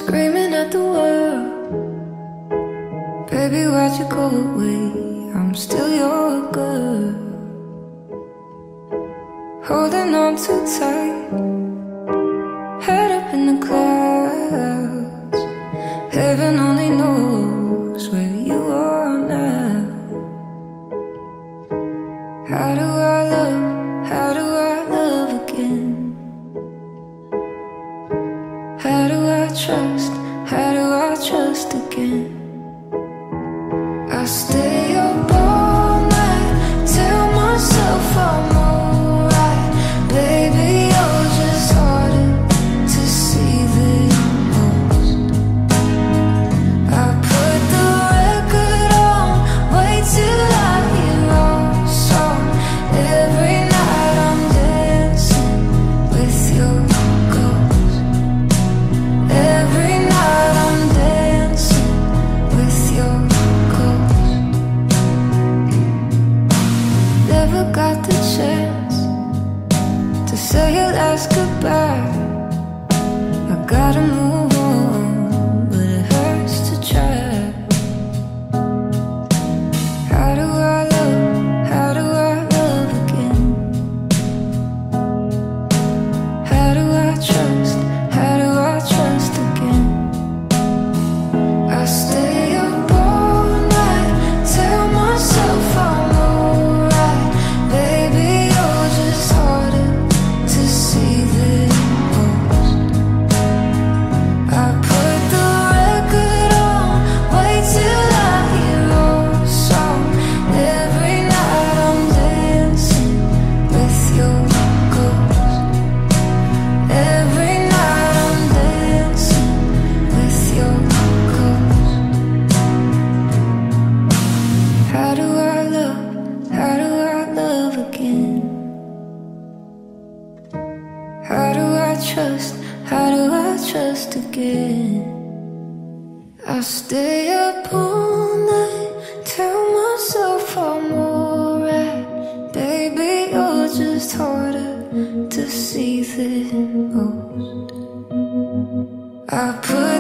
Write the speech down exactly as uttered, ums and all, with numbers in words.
screaming at the world. Baby, why'd you go away? I'm still your girl. Holding on too tight, head up in the clouds. Heaven only knows where you are now. How do I love, how do I love again? How do I trust, how do I trust again? I stay up all night, tell myself I'm alright. Baby, you're just harder to see than most. I put the record on, wait till I hear our song. Every night I'm dancing with your ghost. Every night I'm dancing with your ghost. Never got the chance to say your last goodbye. I gotta move on, but it hurts to try. How do I love, how do I love again? How do I trust, how do I trust again? I stay up all night, tell myself I'm alright. Baby, you're just harder to see than most. I put the record on, wait till I hear our song. Every night I'm dancing with your ghost. Every night I'm dancing with your ghost. How do I love, how do I love again? How do I trust, how do I trust again? I stay up all night, tell myself I'm alright. Baby, you're just harder to see than most. I put